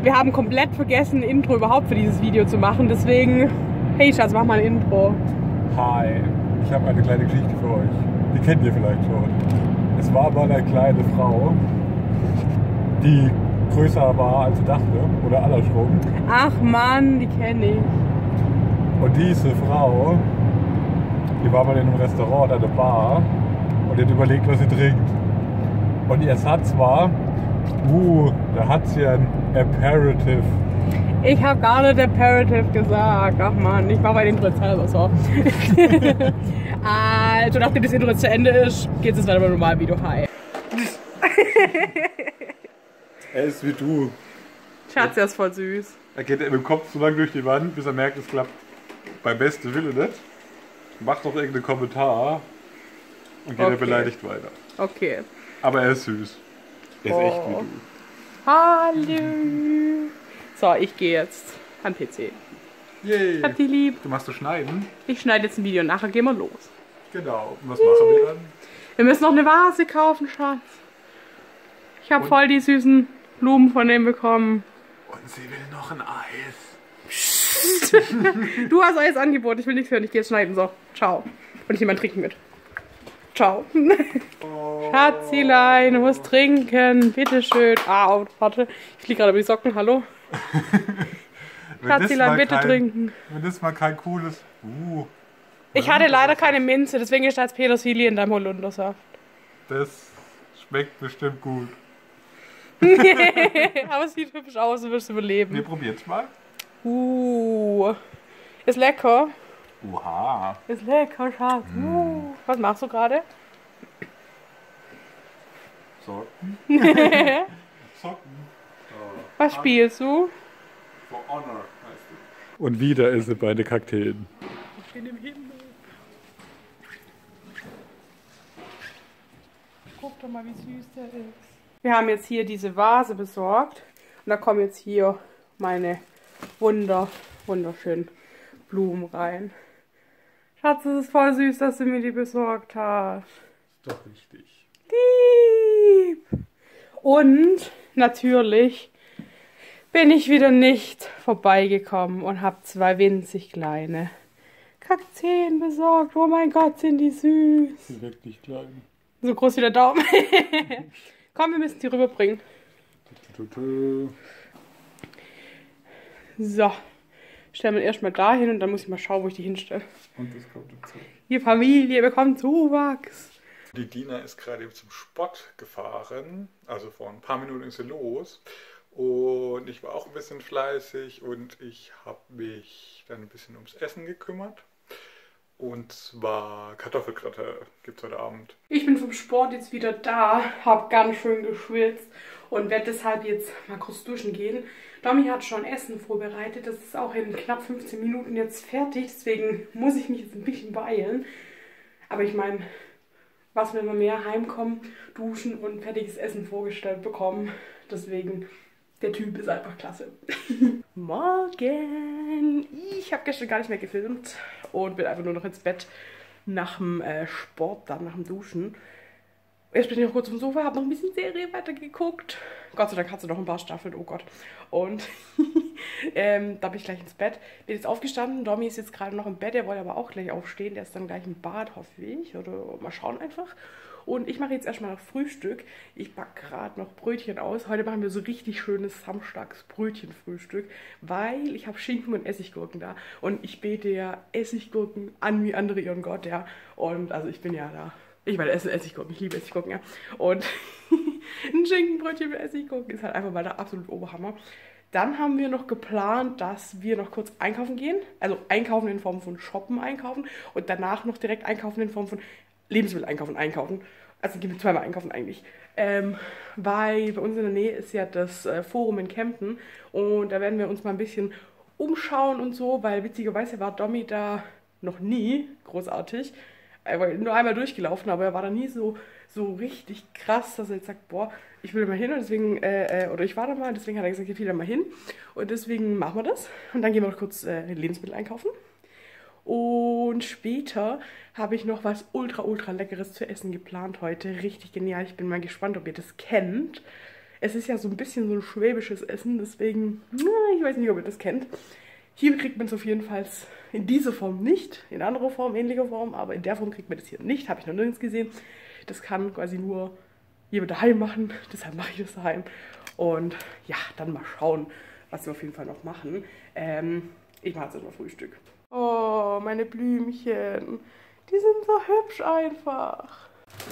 Wir haben komplett vergessen, ein Intro überhaupt für dieses Video zu machen. Deswegen, hey Schatz, mach mal ein Intro. Hi, ich habe eine kleine Geschichte für euch. Die kennt ihr vielleicht schon. Es war mal eine kleine Frau, die größer war als sie dachte. Oder andersrum. Ach Mann, die kenne ich. Und diese Frau, die war mal in einem Restaurant, an der Bar und hat überlegt, was sie trinkt. Und ihr Satz war, da hat sie ein Aperitif. Ich habe gar nicht Aperitif gesagt. Ach man, ich war bei den Intro jetzt halber so. Also, nachdem das Intro jetzt zu Ende ist, geht es weiter beim normalen Video. Hi. Er ist wie du. Schatz, er ist voll süß. Er geht mit dem Kopf so lang durch die Wand, bis er merkt, es klappt beim besten Wille nicht. Macht doch irgendeinen Kommentar und geht er beleidigt weiter. Okay. Aber er ist süß. Er ist echt wie du. Hallo. So, ich gehe jetzt an den PC. Yay. Ich hab die lieb. Du machst das Schneiden? Ich schneide jetzt ein Video und nachher gehen wir los. Genau. Und was machen wir dann? Wir müssen noch eine Vase kaufen, Schatz. Ich habe voll die süßen Blumen von dem bekommen. Und sie will noch ein Eis. Du hast Eis angeboten, ich will nichts hören, ich gehe jetzt schneiden. So, ciao. Und ich nehme mein Trinken mit. Ciao. Oh. Schatzilein, du musst trinken. Bitteschön. Ah, warte. Ich fliege gerade über die Socken. Hallo. Schatzilein, bitte trinken. Wenn das mal kein cooles... Ich hatte leider keine Minze, deswegen ist da jetzt Petersilie in deinem Holundersaft. Das schmeckt bestimmt gut. Aber es sieht hübsch aus, du wirst überleben. Wir probieren's mal. Ist lecker. Oha. Ist lecker, Schatz. Was machst du gerade? Socken. Socken. Was spielst du? For Honor heißt es. Und wieder ist sie bei den Kakteen. Ich bin im Himmel. Guck doch mal, wie süß der ist. Wir haben jetzt hier diese Vase besorgt. Und da kommen jetzt hier meine wunderschönen Blumen rein. Schatz, es ist voll süß, dass du mir die besorgt hast. Ist doch richtig. Lieb. Und natürlich bin ich wieder nicht vorbeigekommen und habe 2 winzig kleine Kakteen besorgt. Oh mein Gott, sind die süß. Sie sind wirklich klein. So groß wie der Daumen. Komm, wir müssen die rüberbringen. So. Stellen wir erstmal dahin und dann muss ich mal schauen, wo ich die hinstelle. Und das kommt dazu. Die Familie bekommt Zuwachs. Die Dina ist gerade zum Sport gefahren. Also vor ein paar Minuten ist sie los. Und ich war auch ein bisschen fleißig und ich habe mich dann ein bisschen ums Essen gekümmert. Und zwar Kartoffelgratin gibt es heute Abend. Ich bin vom Sport jetzt wieder da, habe ganz schön geschwitzt und werde deshalb jetzt mal kurz duschen gehen. Domi hat schon Essen vorbereitet, das ist auch in knapp 15 Minuten jetzt fertig, deswegen muss ich mich jetzt ein bisschen beeilen. Aber ich meine, was will man mehr, heimkommen, duschen und fertiges Essen vorgestellt bekommen. Deswegen, der Typ ist einfach klasse. Morgen! Ich habe gestern gar nicht mehr gefilmt und bin einfach nur noch ins Bett nach dem Sport, dann nach dem Duschen. Jetzt bin ich noch kurz auf dem Sofa, habe noch ein bisschen Serie weitergeguckt. Gott sei Dank hat sie noch ein paar Staffeln, oh Gott. Und da bin ich gleich ins Bett. Bin jetzt aufgestanden, Domi ist jetzt gerade noch im Bett, er wollte aber auch gleich aufstehen. Der ist dann gleich im Bad, hoffe ich. Oder mal schauen einfach. Und ich mache jetzt erstmal noch Frühstück. Ich backe gerade noch Brötchen aus. Heute machen wir so richtig schönes Samstagsbrötchenfrühstück, weil ich habe Schinken und Essiggurken da. Und ich bete ja Essiggurken an wie andere ihren Gott, ja. Und also ich bin ja da. Ich meine, esse Essiggurken, ich liebe Essiggurken, ja. Und ein Schinkenbrötchen mit Essiggurken ist halt einfach mal der absolute Oberhammer. Dann haben wir noch geplant, dass wir noch kurz einkaufen gehen. Also einkaufen in Form von Shoppen einkaufen und danach noch direkt einkaufen in Form von Lebensmittel einkaufen. Also gehen wir zweimal einkaufen eigentlich. Weil bei uns in der Nähe ist ja das Forum in Kempten und da werden wir uns mal ein bisschen umschauen und so, weil witzigerweise war Domi da noch nie großartig. Er war nur einmal durchgelaufen, aber er war da nie so richtig krass, dass er jetzt sagt, boah, ich will da mal hin und deswegen, oder ich war da mal, deswegen hat er gesagt, ich will da mal hin und deswegen machen wir das und dann gehen wir noch kurz Lebensmittel einkaufen. Und später habe ich noch was ultra leckeres zu essen geplant heute. Richtig genial. Ich bin mal gespannt, ob ihr das kennt. Es ist ja so ein bisschen so ein schwäbisches Essen, deswegen, ich weiß nicht, ob ihr das kennt. Hier kriegt man es auf jeden Fall in dieser Form nicht, in anderer Form, ähnlicher Form, aber in der Form kriegt man das hier nicht, habe ich noch nirgends gesehen. Das kann quasi nur jemand daheim machen, deshalb mache ich das daheim. Und ja, dann mal schauen, was wir auf jeden Fall noch machen. Ich mache jetzt erstmal Frühstück. Oh, meine Blümchen. Die sind so hübsch einfach.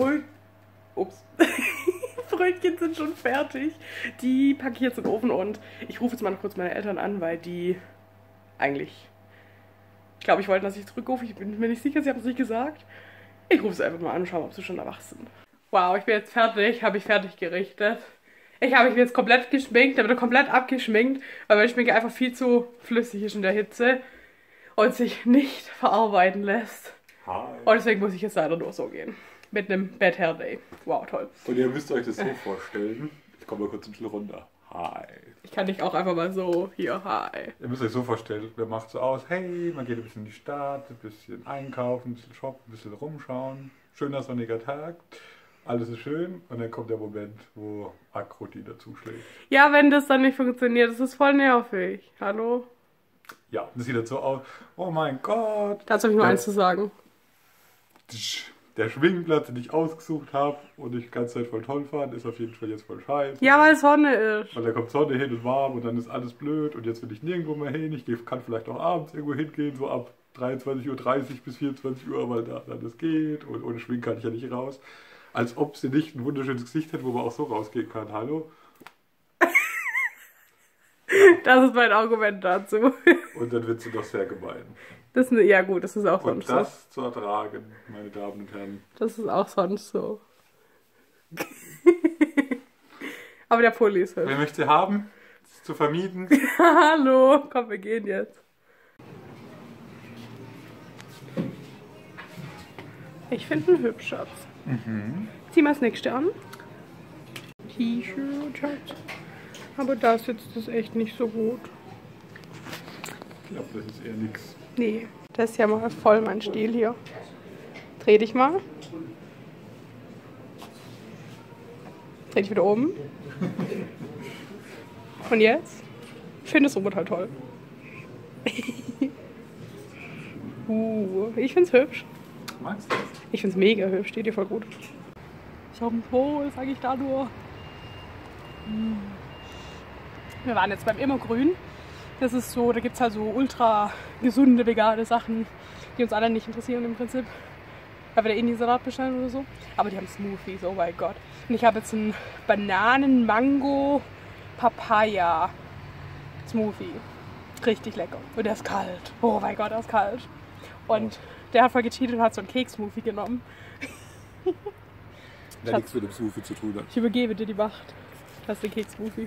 Brötchen sind schon fertig. Die packe ich jetzt in den Ofen und ich rufe jetzt mal noch kurz meine Eltern an, weil die eigentlich, ich glaube, ich wollte, dass ich zurückrufe. Ich bin mir nicht sicher, sie haben es nicht gesagt. Ich rufe sie einfach mal an und schaue, ob sie schon erwacht sind. Wow, ich bin jetzt fertig. Habe ich fertig gerichtet. Ich habe mich jetzt komplett geschminkt, aber komplett abgeschminkt, weil meine Schminke einfach viel zu flüssig ist in der Hitze und sich nicht verarbeiten lässt. Hi. Und deswegen muss ich jetzt leider nur so gehen. Mit einem Bad Hair Day. Wow, toll. Und ihr müsst euch das so vorstellen. Ich komme mal kurz ein bisschen runter. Hi. Ich kann dich auch einfach mal so hier, hi. Ihr müsst euch so vorstellen, wer macht so aus, hey, man geht ein bisschen in die Stadt, ein bisschen einkaufen, ein bisschen shoppen, ein bisschen rumschauen. Schöner sonniger Tag. Alles ist schön und dann kommt der Moment, wo Akroti dazuschlägt. Ja, wenn das dann nicht funktioniert, das ist voll nervig. Hallo? Ja, das sieht dann so aus. Oh mein Gott. Dazu habe ich nur eins zu sagen. Der Schwingplatz, den ich ausgesucht habe und ich die ganze Zeit voll toll fand, ist auf jeden Fall jetzt voll scheiße. Ja, weil Sonne ist. Weil da kommt Sonne hin und warm und dann ist alles blöd und jetzt will ich nirgendwo mehr hin. Ich kann vielleicht auch abends irgendwo hingehen, so ab 23:30 Uhr bis 24 Uhr, weil da dann das geht und ohne Schwingen kann ich ja nicht raus. Als ob sie nicht ein wunderschönes Gesicht hätte, wo man auch so rausgehen kann. Hallo? Das ist mein Argument dazu. Und dann wird sie doch sehr gemein. Das, ja gut, das ist auch sonst so. Und das zu ertragen, meine Damen und Herren. Das ist auch sonst so. Aber der Pulli ist hübsch. Wer möchte haben? Das ist zu vermieden. Hallo, komm, wir gehen jetzt. Ich finde ihn hübsch, Schatz. Zieh mal das nächste an. T-Shirt, Schatz. Aber da sitzt das echt nicht so gut. Ich glaube, das ist eher nix. Nee, das ist ja mal voll mein Stil hier. Dreh dich mal. Dreh dich wieder um. Und jetzt? Ich finde das Oberteil toll. Ich find's hübsch. Magst du das? Ich find's mega hübsch, steht dir voll gut. Ich hab ein Po, sag ich da nur. Wir waren jetzt beim Immergrün. Das ist so, da gibt es halt so ultra gesunde, vegane Sachen, die uns alle nicht interessieren im Prinzip. Weil wir da eh nie Salat bestellen oder so. Aber die haben Smoothies, oh mein Gott. Und ich habe jetzt einen Bananen-Mango-Papaya-Smoothie. Richtig lecker. Und der ist kalt. Oh mein Gott, der ist kalt. Und der hat voll gecheatet und hat so einen Keks-Smoothie genommen. Der nichts mit dem Smoothie zu tun hat. Ich übergebe dir die Macht. Das ist der Keks-Smoothie.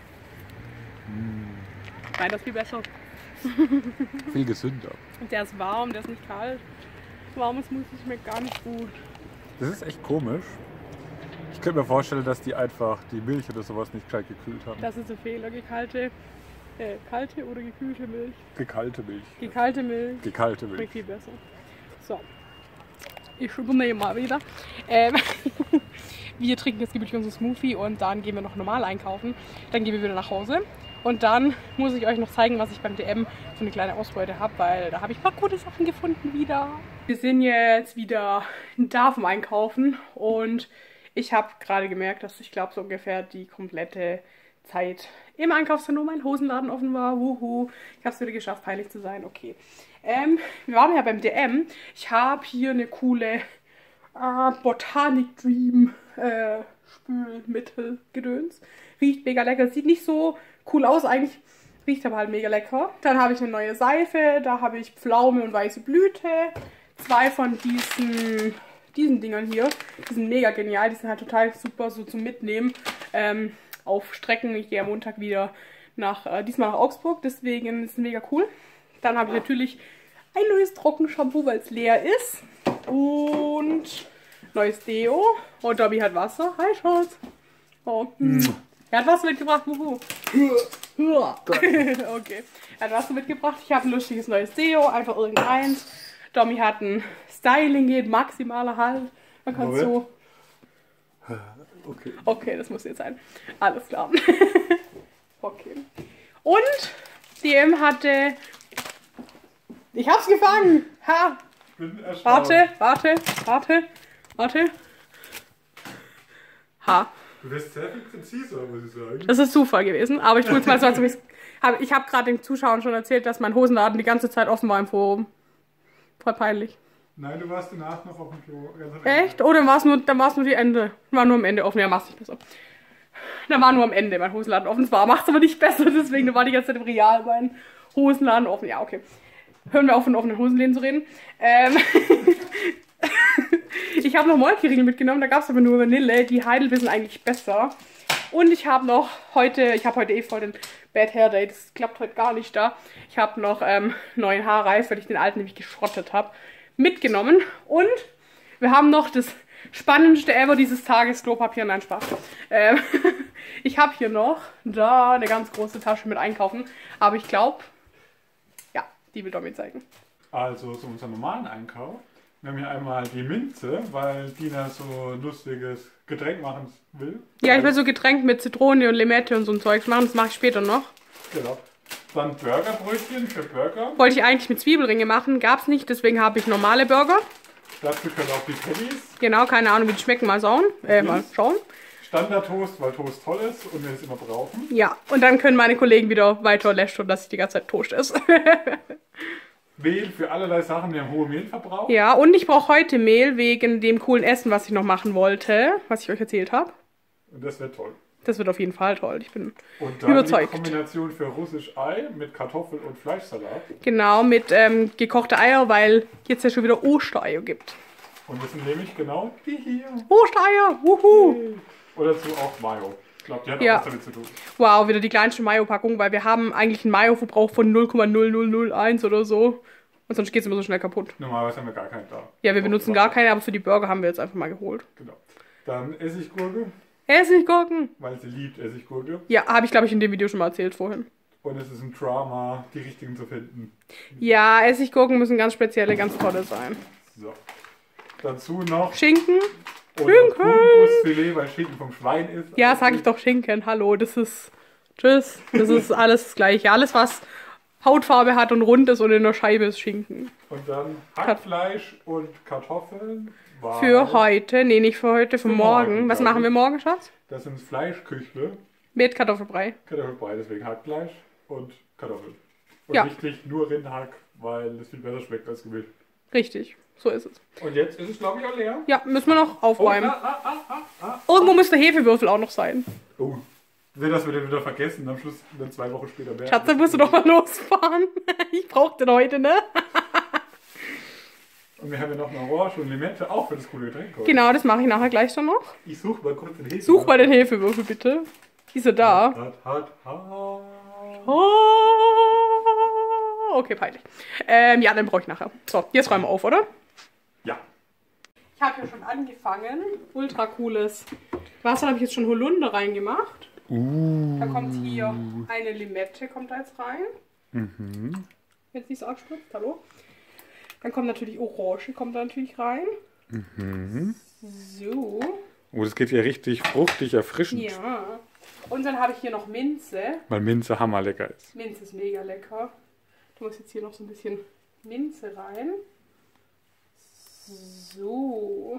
Nein, das ist viel besser. Viel gesünder. Und der ist warm, der ist nicht kalt. Warmes Smoothie schmeckt gar nicht gut. Das ist echt komisch. Ich könnte mir vorstellen, dass die einfach die Milch oder sowas nicht gescheit gekühlt haben. Das ist ein Fehler. Kalte oder gekühlte Milch? Gekalte Milch. Gekalte Milch. Gekalte Milch. Schmeckt viel besser. So. Ich übernehme mal wieder. Wir trinken jetzt gemütlich unseren Smoothie und dann gehen wir noch normal einkaufen. Dann gehen wir wieder nach Hause. Und dann muss ich euch noch zeigen, was ich beim DM für eine kleine Ausbeute habe, weil da habe ich ein paar gute Sachen gefunden wieder. Wir sind jetzt wieder da vom Einkaufen und ich habe gerade gemerkt, dass ich glaube so ungefähr die komplette Zeit im Einkaufszentrum mein Hosenladen offen war. Wuhu, ich habe es wieder geschafft, peinlich zu sein. Okay. Wir waren ja beim DM. Ich habe hier eine coole Botanic Dream Spülmittel gedöns. Riecht mega lecker. Sieht nicht so cool aus eigentlich. Riecht aber halt mega lecker. Dann habe ich eine neue Seife. Da habe ich Pflaume und weiße Blüte. 2 von diesen Dingern hier. Die sind mega genial. Die sind halt total super so zum Mitnehmen. Auf Strecken. Ich gehe am Montag wieder diesmal nach Augsburg. Deswegen ist es mega cool. Dann habe ich natürlich ein neues Trockenshampoo, weil es leer ist. Und neues Deo. Und Dobby hat Wasser. Hi, Schatz. Oh. Er hat Wasser mitgebracht. Wuhu. Okay. Er hat Wasser mitgebracht. Ich habe ein lustiges neues Deo. Einfach irgendeins. Dobby hat ein Styling, geht maximaler Halt. Man kann so. Okay. Okay, das muss jetzt sein. Alles klar. Okay. Und die M hatte... Ich hab's gefangen! Ha! Ich bin erstaunt. Warte. Ha. Du bist sehr viel präziser, muss ich sagen. Das ist Zufall gewesen, aber ich tue es mal so, als ob ich habe gerade den Zuschauern schon erzählt, dass mein Hosenladen die ganze Zeit offen war im Forum. Voll peinlich. Nein, du warst danach noch auf dem Klo. Echt? Oh, dann war es nur die Ende. War nur am Ende offen. Ja, mach's nicht besser. Dann war nur am Ende mein Hosenladen offen. Zwar macht's aber nicht besser, deswegen war die ganze Zeit im Real mein Hosenladen offen. Ja, okay. Hören wir auf, von offenen Hosenläden zu reden. Ich habe noch Molkeriegel mitgenommen, da gab es aber nur Vanille. Die Heidelbeeren sind eigentlich besser. Und ich habe noch heute eh voll den Bad Hair Day, das klappt heute gar nicht da. Ich habe noch neuen Haarreif, weil ich den alten nämlich geschrottet habe, mitgenommen. Und wir haben noch das spannendste ever dieses Tages, Klopapier, nein, Spaß. Ich habe hier noch da eine ganz große Tasche mit einkaufen, aber ich glaube, ja, die will Domi zeigen. Also zu unserem normalen Einkauf. Wir haben hier einmal die Minze, weil Dina so ein lustiges Getränk machen will. Ja, ich will so Getränk mit Zitrone und Limette und so ein Zeugs machen, das mache ich später noch. Genau. Dann Burgerbrötchen für Burger. Wollte ich eigentlich mit Zwiebelringe machen, gab's nicht, deswegen habe ich normale Burger. Dazu können auch die Patties. Genau, keine Ahnung, wie die schmecken, mal schauen. Mal schauen. Standard-Toast, weil Toast toll ist und wir es immer brauchen. Ja, und dann können meine Kollegen wieder weiter lästern, dass ich die ganze Zeit Toast esse. Mehl für allerlei Sachen, wir haben hohe Mehlverbrauch. Ja, und ich brauche heute Mehl wegen dem coolen Essen, was ich noch machen wollte, was ich euch erzählt habe. Und das wird toll. Das wird auf jeden Fall toll, ich bin und dann überzeugt. Die Kombination für russisch Ei mit Kartoffel- und Fleischsalat. Genau, mit gekochte Eier, weil jetzt ja schon wieder Ostereier gibt. Und das sind nämlich genau die hier. Ostereier, wuhu! Und dazu auch Mayo. Ich glaube, die hat auch Ja. was damit zu tun. Wow, wieder die kleinste Mayo-Packung, weil wir haben eigentlich einen Mayo-Verbrauch von 0,0001 oder so. Und sonst geht es immer so schnell kaputt. Normalerweise haben wir gar keinen da. Ja, wir benutzen gar keine, aber für die Burger haben wir jetzt einfach mal geholt. Genau. Dann Essiggurke, Essiggurken! weil sie liebt Essiggurke. Ja, habe ich glaube ich in dem Video schon mal erzählt vorhin. Und es ist ein Drama, die richtigen zu finden. Ja, Essiggurken müssen ganz spezielle, ganz tolle sein. So. Dazu noch Schinken? Brustfilet, weil Schinken vom Schwein ist. Ja, sag ich doch Schinken. Hallo, das ist... Tschüss. Das ist alles das Gleiche. Alles, was Hautfarbe hat und rund ist und in der Scheibe ist Schinken. Und dann Hackfleisch und Kartoffeln. Für heute. Nee, nicht für heute, für morgen. Was machen wir morgen, Schatz? Das sind Fleischküchle. Mit Kartoffelbrei. Kartoffelbrei, deswegen Hackfleisch und Kartoffeln. Und Ja. nicht nur Rindhack, weil es viel besser schmeckt als Gewild. Richtig, so ist es. Und jetzt ist es, glaube ich, auch leer. Ja, müssen wir noch aufräumen. Oh, Irgendwo muss der Hefewürfel auch noch sein. oh. Nicht, dass wir den wieder vergessen, am Schluss dann 2 Wochen später merken. Schatz, dann musst du doch mal losfahren. Ich brauch den heute, ne? Und wir haben ja noch eine Orange und Limette, auch für das coole Getränk heute. Genau, das mache ich nachher gleich dann noch. Ich suche mal kurz den Hefewürfel. Such mal den Hefewürfel, bitte. Ist er da? Hat. Oh, okay, peinlich. Ja, den brauche ich nachher. So, jetzt räumen wir auf, oder? Ja. Ich habe ja schon angefangen. Ultra cooles Wasser, habe ich jetzt schon Holunder reingemacht. Da kommt hier eine Limette, kommt da jetzt rein. Jetzt nicht so abgespritzt, hallo. Dann kommt natürlich Orange, kommt da natürlich rein. So. Oh, das geht ja richtig fruchtig, erfrischend. Ja. Und dann habe ich hier noch Minze. Weil Minze hammerlecker ist. Minze ist mega lecker. Du musst jetzt hier noch so ein bisschen Minze rein. So.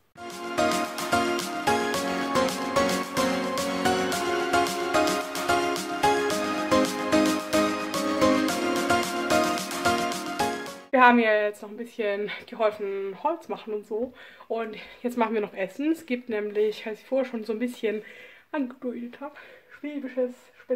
Wir haben ja jetzt noch ein bisschen geholfen, Holz machen und so. Und jetzt machen wir noch Essen. Es gibt nämlich, als ich vorher schon so ein bisschen angedeutet habe, schwäbisches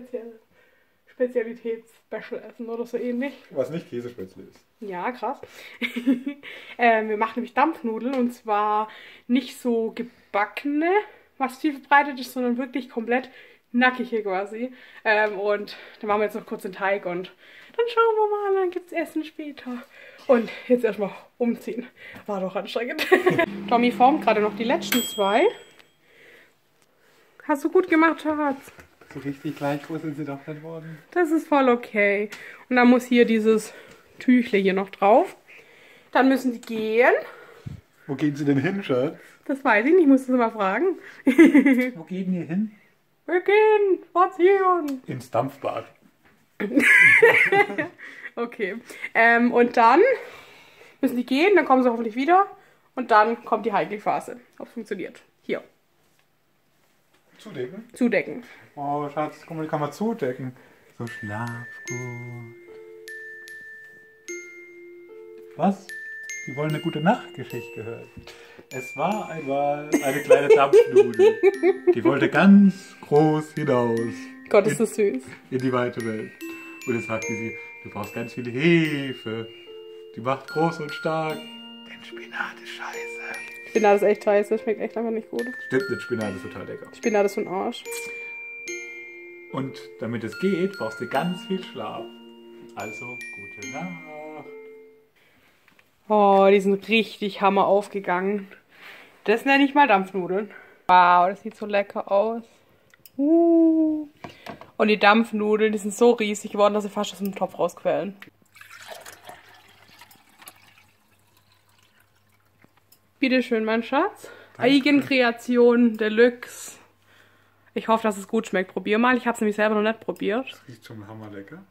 Spezialitäts-Special-Essen oder so ähnlich. Was nicht Käsespätzle ist. Ja, krass. Wir machen nämlich Dampfnudeln und zwar nicht so gebackene, was viel verbreitet ist, sondern wirklich komplett nackige quasi. Und dann machen wir jetzt noch kurz den Teig und dann schauen wir mal, dann gibt's Essen später. Und jetzt erstmal umziehen. War doch anstrengend. Tommy formt gerade noch die letzten 2. Hast du gut gemacht, Schatz. So richtig gleich groß sind sie doch nicht worden. Das ist voll okay. Und dann muss hier dieses Tüchle hier noch drauf. Dann müssen die gehen. Wo gehen sie denn hin, Schatz? Das weiß ich nicht, musst du mal fragen. Wo gehen wir hin? Wir gehen spazieren. Ins Dampfbad. Okay. Und dann müssen die gehen, dann kommen sie hoffentlich wieder. Und dann kommt die heikle Phase. Ob es funktioniert. Hier. Zudecken? Zudecken. Oh, Schatz, guck mal, die kann man zudecken. So, schlaf gut. Was? Die wollen eine gute Nachtgeschichte hören. Es war einmal eine kleine Dampfnudel. Die wollte ganz groß hinaus. Gott, ist das süß. In die weite Welt. Und jetzt sagte sie, du brauchst ganz viel Hefe. Die macht groß und stark. Denn Spinat ist scheiße. Spinat ist echt scheiße, schmeckt echt einfach nicht gut. Stimmt, denn Spinat ist total lecker. Spinat ist für den Arsch. Und damit es geht, brauchst du ganz viel Schlaf. Also, gute Nacht. Oh, die sind richtig hammer aufgegangen. Das nenne ich mal Dampfnudeln. Wow, das sieht so lecker aus. Und die Dampfnudeln, die sind so riesig geworden, dass sie fast aus dem Topf rausquellen. Bitteschön, mein Schatz. Eigenkreation Deluxe. Ich hoffe, dass es gut schmeckt. Probier mal. Ich habe es nämlich selber noch nicht probiert. Das riecht schon hammer lecker.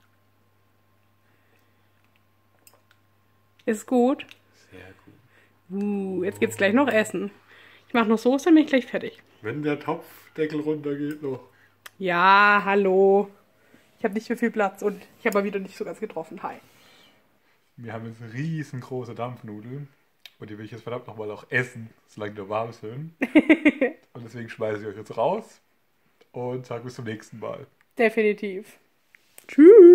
Ist gut? Sehr gut. Jetzt geht's gleich noch essen. Ich mache noch Soße, dann bin ich gleich fertig. Wenn der Topfdeckel runtergeht noch. Ja, hallo. Ich habe nicht mehr viel Platz und ich habe mal wieder nicht so ganz getroffen. Hi. Wir haben jetzt riesengroße Dampfnudeln. Und die will ich jetzt verdammt nochmal auch essen, solange die noch warm sind. Und deswegen schmeiße ich euch jetzt raus und sage bis zum nächsten Mal. Definitiv. Tschüss.